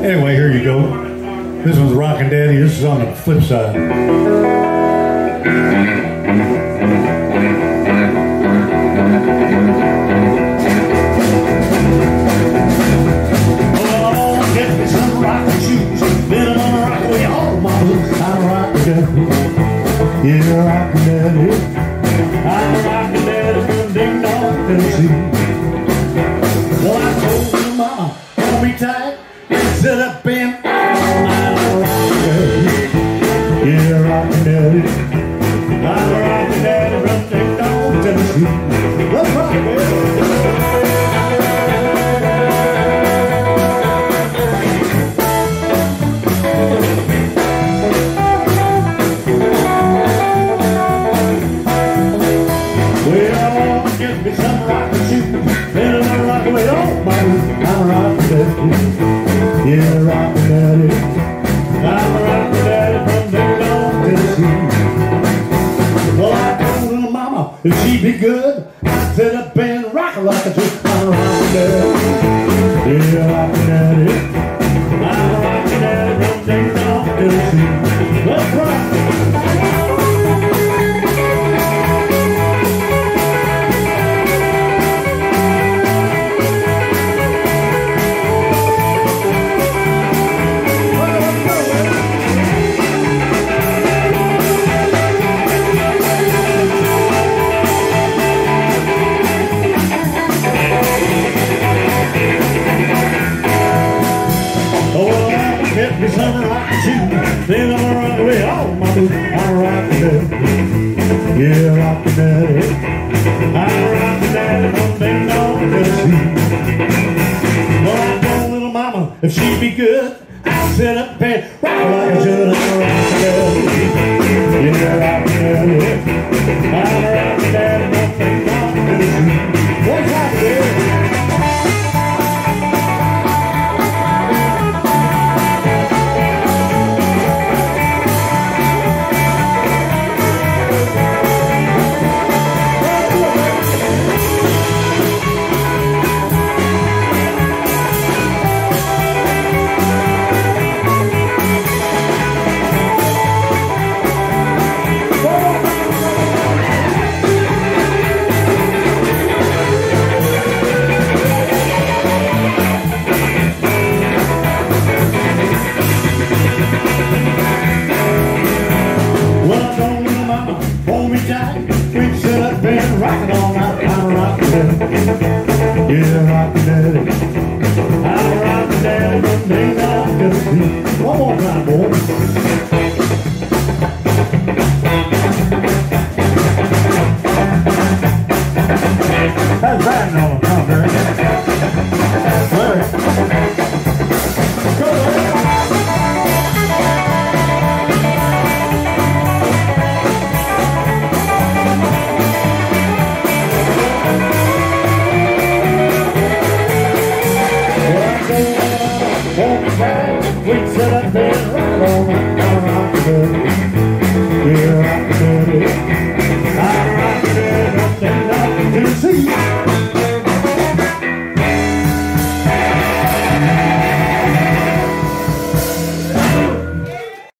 Anyway, here you go. This one's Rockin' Daddy. This is on the flip side. Oh, get me some rockin' shoes. Then I'm gonna rock away all my blues. I'm rockin' daddy. Yeah, rockin' daddy. I'm rockin' daddy from Ding Dong, Tennessee. Well, I told my mama, hold me tight. Sit up and yeah, rockin' daddy. I'm rockin' daddy from Ding Dong, Tennessee. Let's rock, baby. Well, get me some rockin' shoes. Then I'm gonna rock away all my blues. I'm rockin' daddy. Yeah, rockin' daddy. I'm rockin' daddy from Ding Dong, Tennessee. Well, I told little mama if she be good, I'd sit up and rock her like a chick. I'm rockin' daddy. Yeah, rockin' daddy. I'm rockin' daddy from Ding Dong, Tennessee. Let's rock. Get me some rockin' shoes, then I'm gonna rock away all my blues. I'm rockin' daddy, yeah, rockin' daddy. I'm rockin' daddy from Ding Dong, Tennessee. Well, I told little mama if she be good, I'll sit up and rock her like I should. I'm rockin' daddy, yeah, rockin' daddy. I'm rockin' daddy from Ding Dong, Tennessee. What's up, baby? Rockin' all night, I'm rockin' daddy. Yeah, rockin' daddy. I'm rockin' daddy from Ding Dong, Tennessee. One more time, boy.